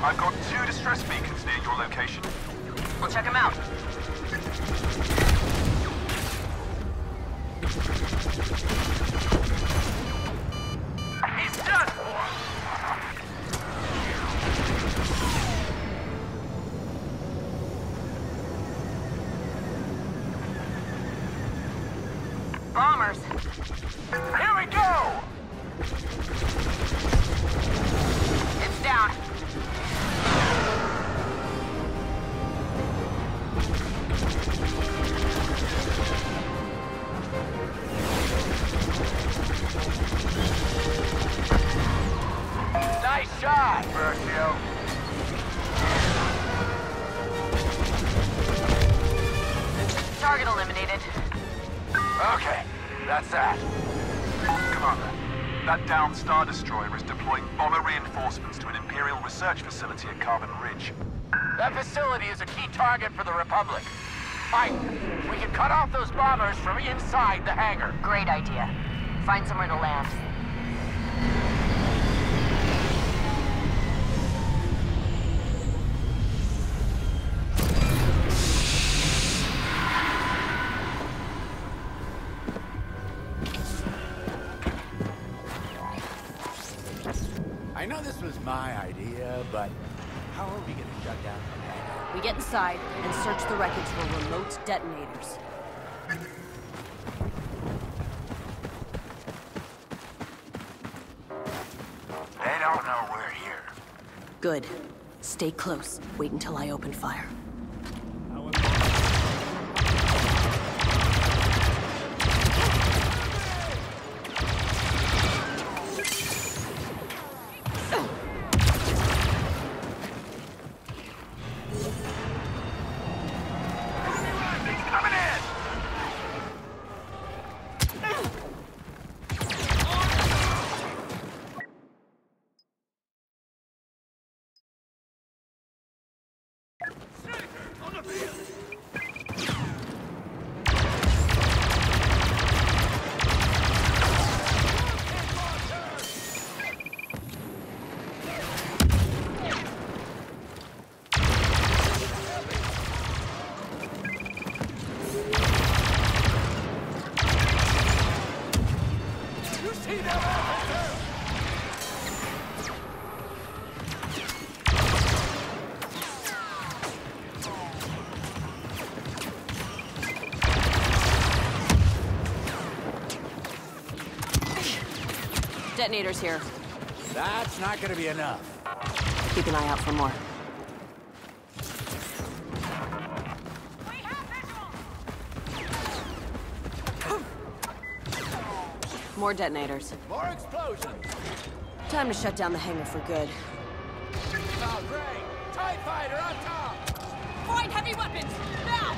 I've got 2 distress beacons near your location. We'll check them out. He's done for! Bombers. Here we go! It's down. Nice shot, Versio. Target eliminated. Okay, that's that. Commander, that downed Star Destroyer is deploying bomber reinforcements to an Imperial research facility at Carbon Ridge. That facility is a key target for the Republic. Mike, we can cut off those bombers from inside the hangar. Great idea. Find somewhere to land. I know this was my idea, but how are we gonna shut down the hangar? We get inside and search the wreckage for remote detonators. They don't know we're here. Good. Stay close. Wait until I open fire. Detonators here. That's not gonna be enough. Keep an eye out for more. More detonators. More explosions! Time to shut down the hangar for good. Oh, great! TIE fighter on top! Find heavy weapons! Now!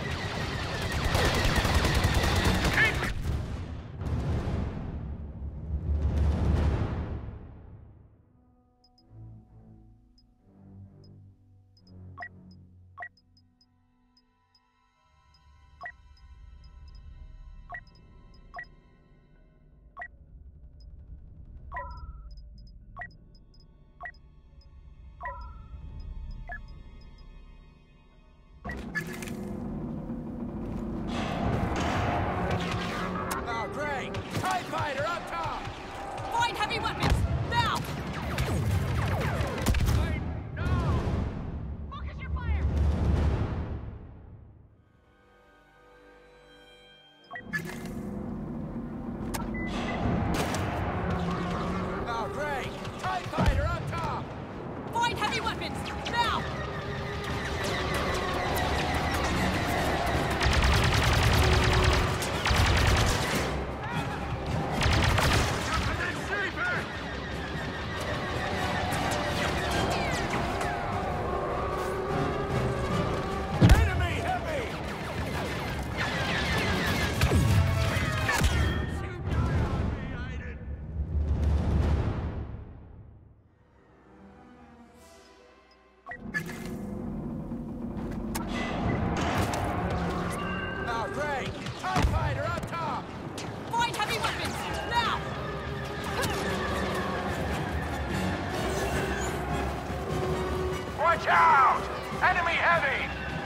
Watch out! Enemy heavy!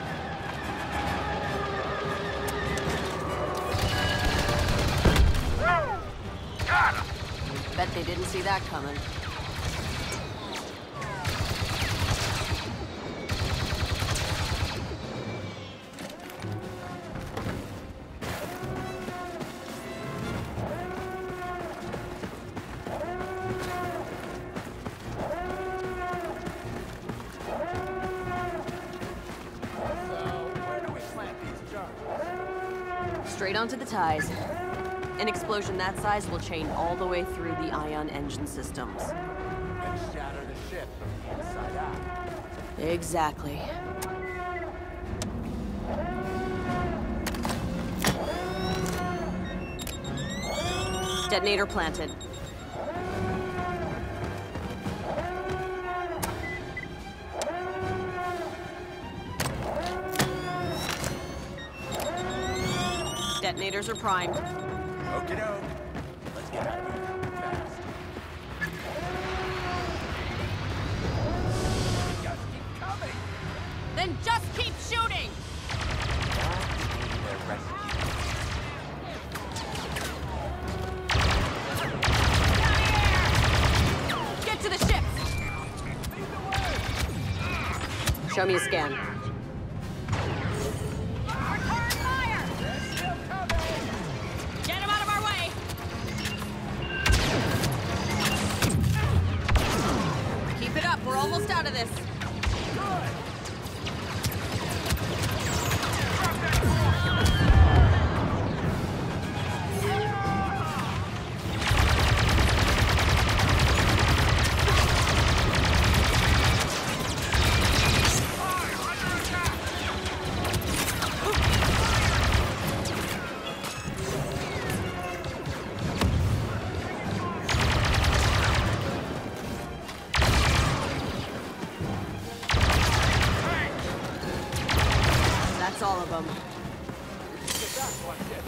Woo! Got him! Bet they didn't see that coming. Straight onto the ties. An explosion that size will chain all the way through the ion engine systems. And shatter the ship from the inside out. Exactly. Detonator planted. Detonators are primed. Okie doke. Let's get out of here fast. Just keep coming. Then just keep shooting! They're rescued. Get to the ship! Show me a scan. We're almost out of this. That's all of them. Get back, one ship.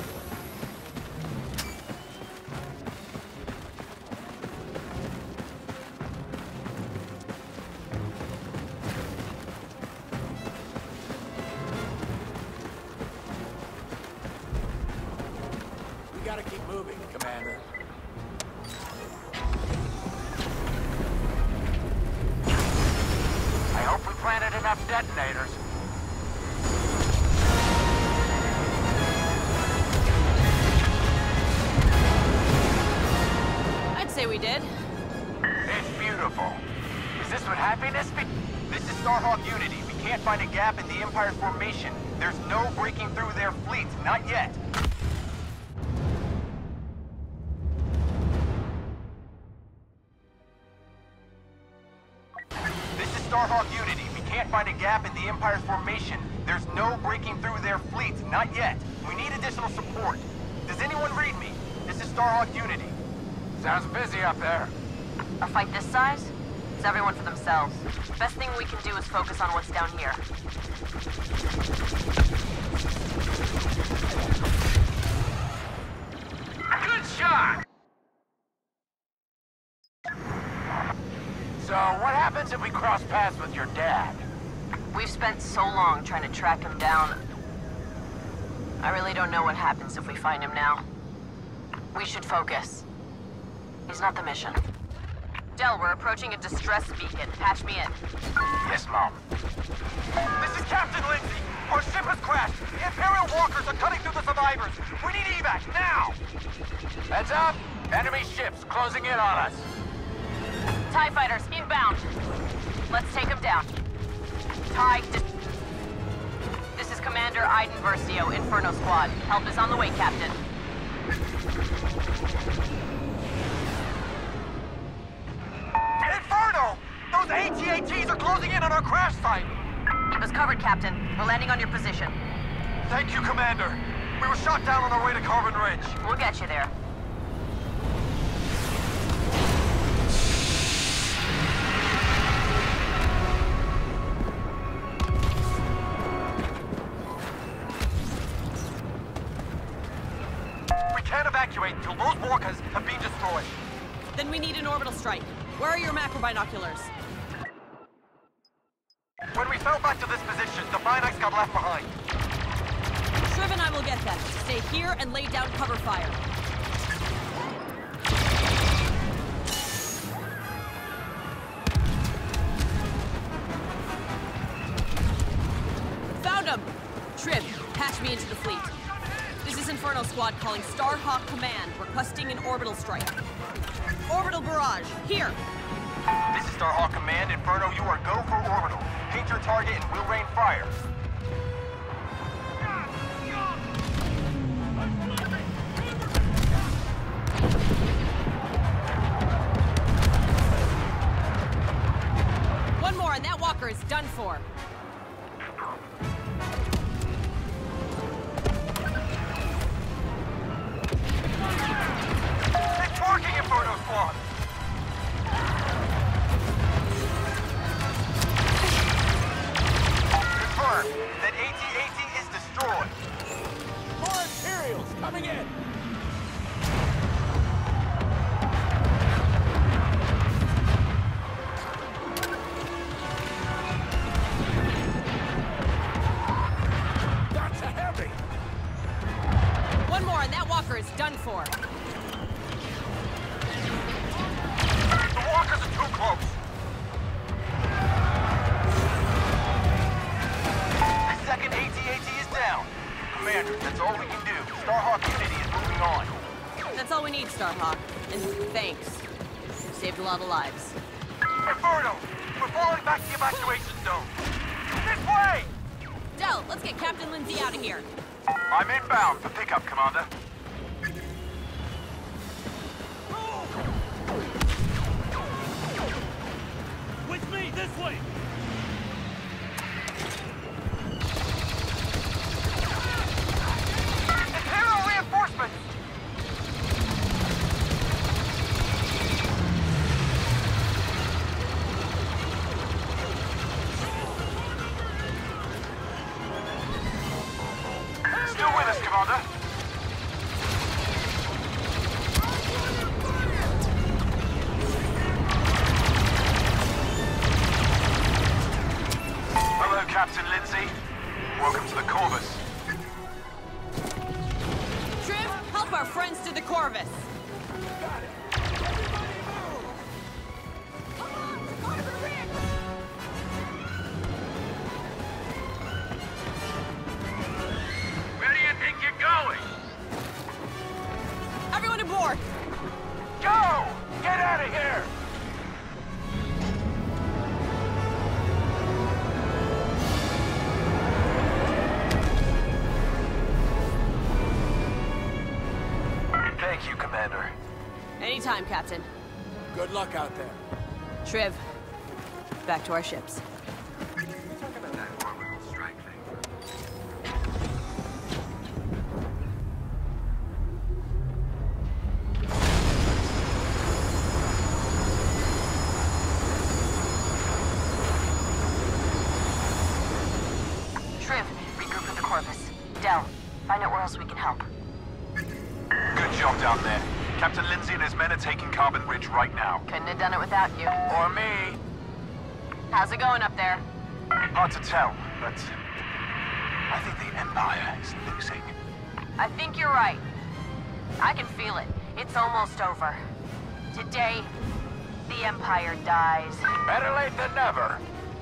We gotta keep moving, Commander. I hope we planted enough detonators. Say we did. It's beautiful. Is this what happiness be? This is Starhawk Unity. We can't find a gap in the Empire's formation. There's no breaking through their fleet. Not yet. This is Starhawk Unity. We can't find a gap in the Empire's formation. There's no breaking through their fleet. Not yet. We need additional support. Does anyone read me? This is Starhawk Unity. Sounds busy up there. A fight this size? It's everyone for themselves. Best thing we can do is focus on what's down here. Good shot! So, what happens if we cross paths with your dad? We've spent so long trying to track him down. I really don't know what happens if we find him now. We should focus. He's not the mission. Del, we're approaching a distress beacon. Patch me in. Yes, Mom. This is Captain Lindsay. Our ship has crashed. The Imperial walkers are cutting through the survivors. We need evac, now! Heads up! Enemy ships closing in on us. TIE fighters, inbound. Let's take them down. This is Commander Iden Versio, Inferno Squad. Help is on the way, Captain. Inferno! Those AT-ATs are closing in on our crash site! Keep us covered, Captain. We're landing on your position. Thank you, Commander. We were shot down on our way to Carbon Ridge. We'll get you there. We can't evacuate until those walkers have been destroyed. Then we need an orbital strike. Where are your macro binoculars? fell back to this position. The Finax got left behind. Triv and I will get them. Stay here and lay down cover fire. Found him! Triv, patch me into the fleet. This is Inferno Squad calling Starhawk Command, requesting an orbital strike. Orbital barrage, here! This is Starhawk Command. Inferno, you are go for orbital. Paint your target and we'll rain fire. One more and that walker is done for. It's working, Inferno Squad! Confirmed that AT-AT is destroyed. More Imperials coming in! That's a heavy! One more and that walker is done for. The walkers are too close. The second AT-AT is down. Commander, that's all we can do. Starhawk Unity is moving on. That's all we need, Starhawk. And thanks. You saved a lot of lives. Inferno, we're falling back to the evacuation zone. This way! Del, let's get Captain Lindsay out of here. I'm inbound for pickup, Commander. With me, this way! Imperial reinforcements! Still with us, Commander? Hello, Captain Lindsay. Welcome to the Corvus. Triv, help our friends to the Corvus. Where do you think you're going? Everyone aboard! Go! Get out of here! Thank you, Commander. Anytime, Captain. Good luck out there. Triv, back to our ships. Talk about that orbital strike thing. Triv, regroup with the Corvus. Del, find out where else we can help. Good job down there. Captain Lindsay and his men are taking Carbon Ridge right now. Couldn't have done it without you. Or me. How's it going up there? Hard to tell, but I think the Empire is losing. I think you're right. I can feel it. It's almost over. Today, the Empire dies. Better late than never.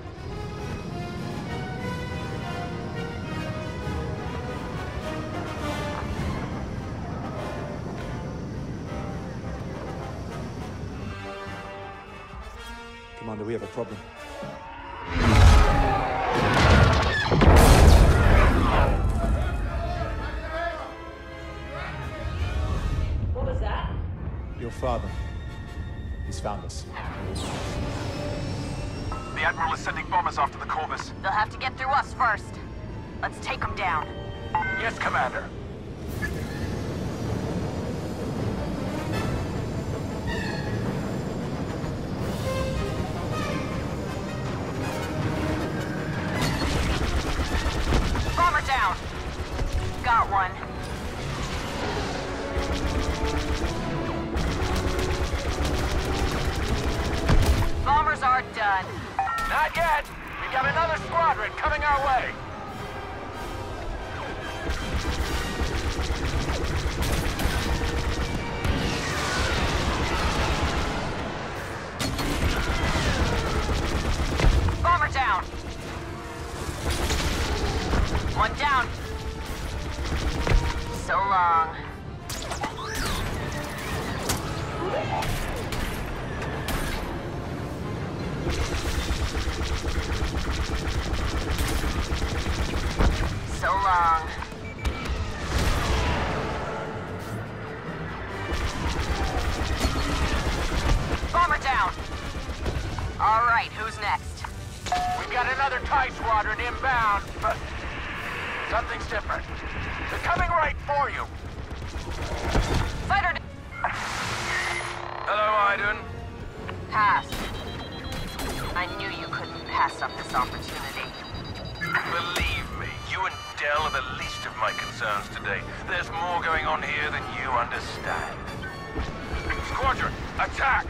Commander, we have a problem. What was that? Your father. He's found us. The Admiral is sending bombers after the Corvus. They'll have to get through us first. Let's take them down. Yes, Commander. Bomber down. Got one. Bombers are done. Not yet. We got another squadron coming our way! Bomber down! One down. So long. So long. Bomber down! All right, who's next? We've got another TIE squadron inbound, but something's different. They're coming right for you. Fighter Hello, Iden. pass. I knew you couldn't pass up this opportunity. Believe me, you and Dell are the least of my concerns today. There's more going on here than you understand. Squadron, attack!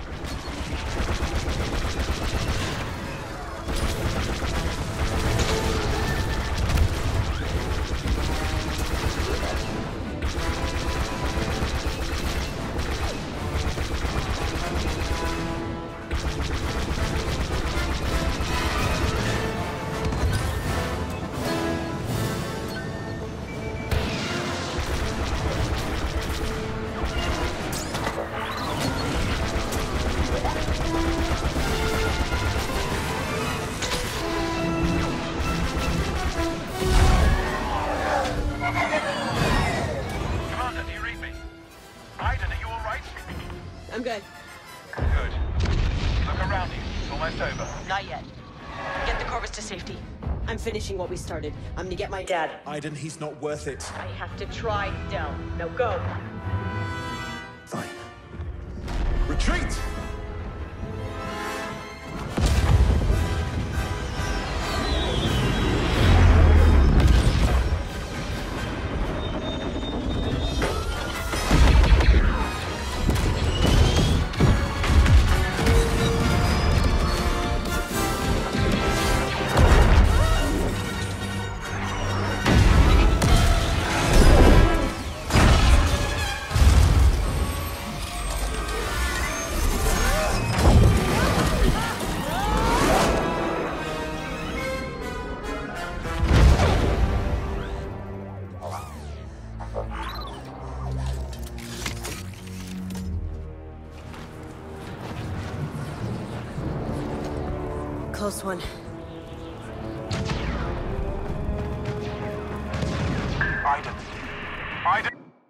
I'm good. Good. Look around you. It's almost over. Not yet. Get the Corvus to safety. I'm finishing what we started. I'm gonna get my dad. Iden, he's not worth it. I have to try, Del. Now go. Fine. Retreat! Close one. Iden. Iden!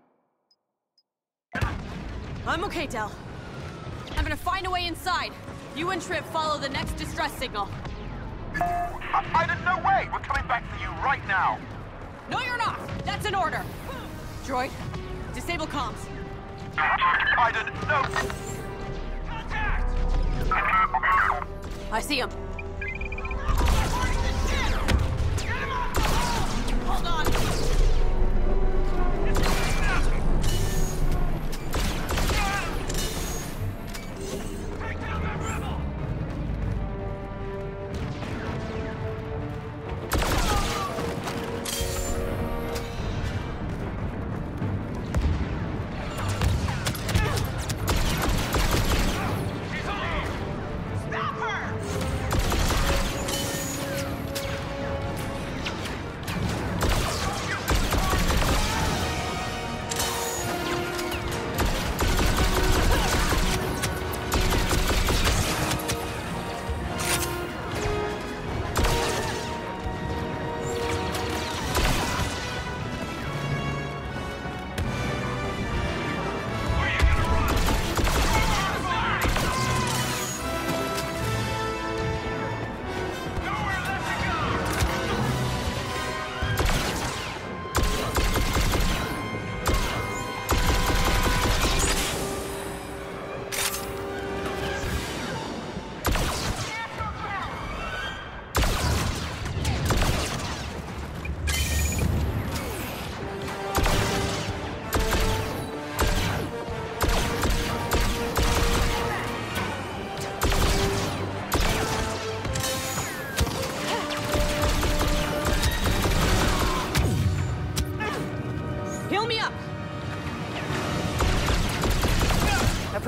I'm okay, Del. I'm gonna find a way inside. You and Triv follow the next distress signal. Iden, no way! We're coming back for you right now! No, you're not! That's an order! Droid, disable comms. Iden, no! Contact! I see him. Hold on!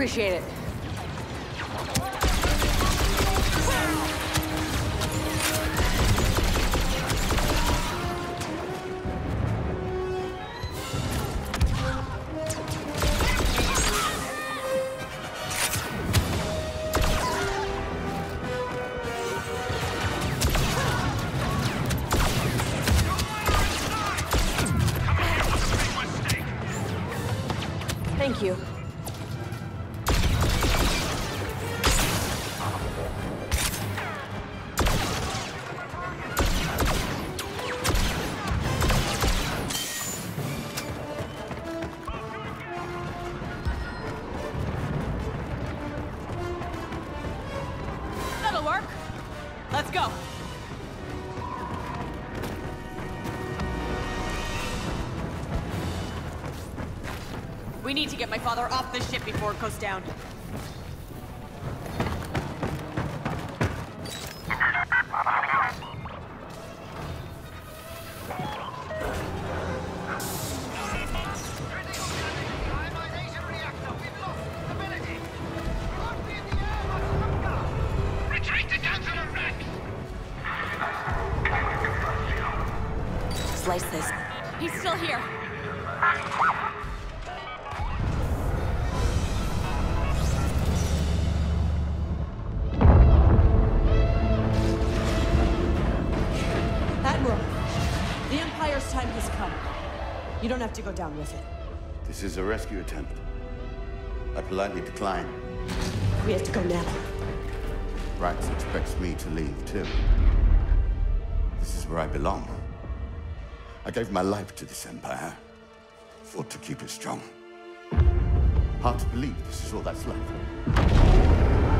Appreciate it. Thank you. That'll work. Let's go. We need to get my father off this ship before it goes down. Slice this. He's still here. Admiral, the Empire's time has come. You don't have to go down with it. This is a rescue attempt. I politely decline. We have to go now. Rax expects me to leave, too. This is where I belong. I gave my life to this Empire. Fought to keep it strong. Hard to believe this is all that's left.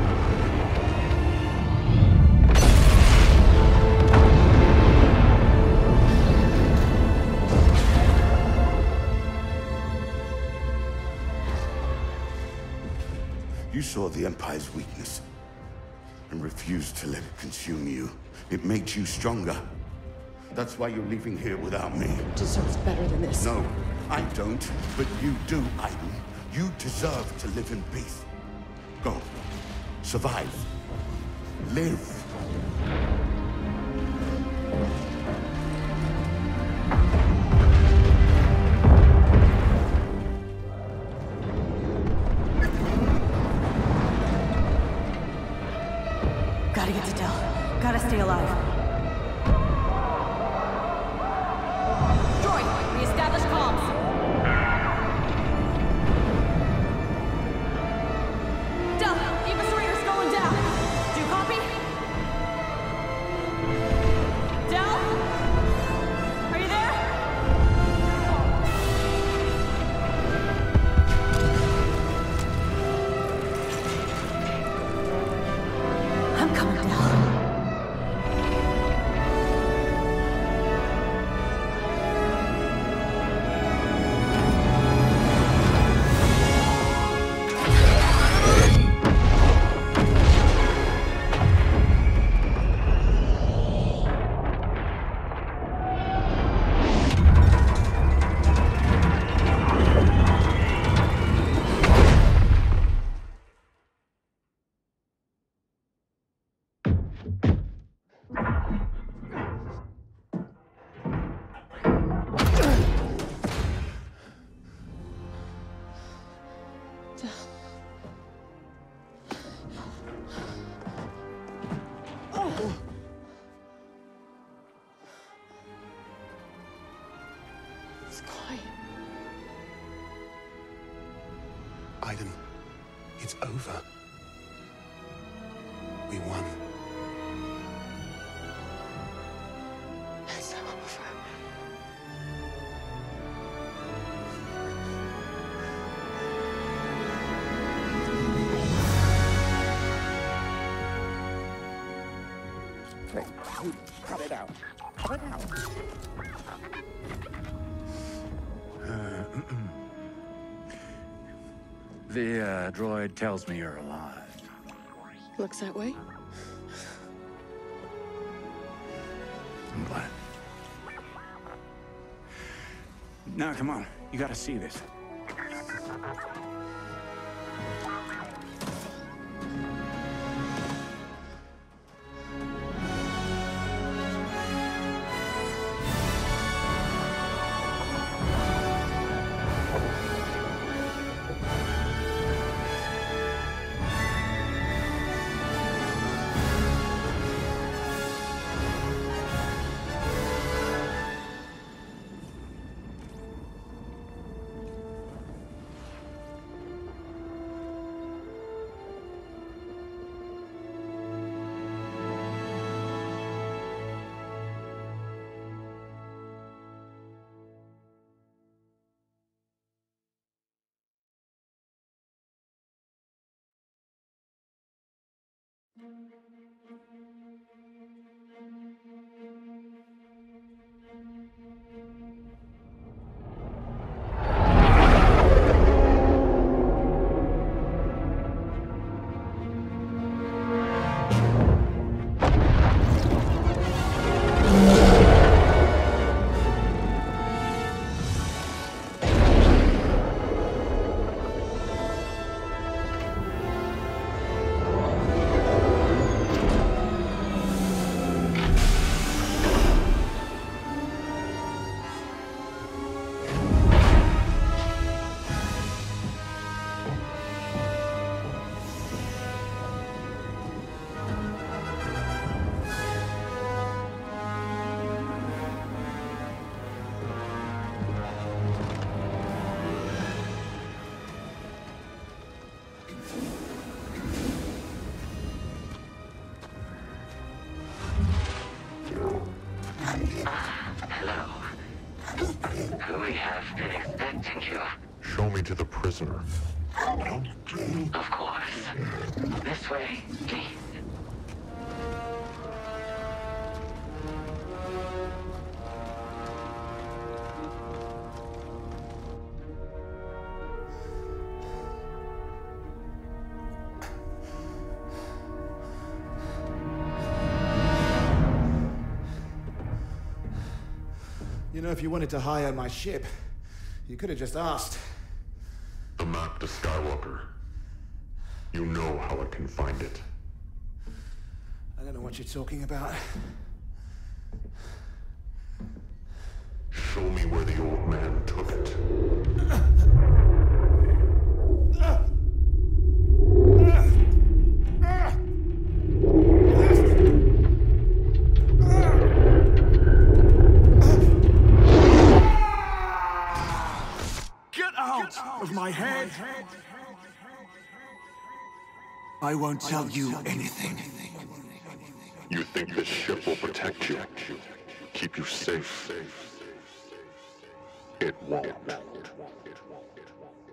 You saw the Empire's weakness and refused to let it consume you. It made you stronger. That's why you're leaving here without me. Deserves better than this. No, I don't, but you do, Aiden. You deserve to live in peace. Go. Survive. Live. Gotta get to Del. Gotta stay alive. Droid, reestablish comms. Del, eviscerator's going down. Do you copy? Del? Are you there? I'm coming down. Aiden, it's over. We won. It's over. Cut it out. Cut it out. The droid tells me you're alive. Looks that way. I'm glad. Now, come on. You gotta see this. We have been expecting you. Show me to the prisoner. Of course. This way, please. You know, if you wanted to hire my ship, you could have just asked. The map to Skywalker. You know how I can find it. I don't know what you're talking about. Show me where the old man took it. Of my head. I won't tell you anything. You think this ship will protect you, keep you safe? It won't.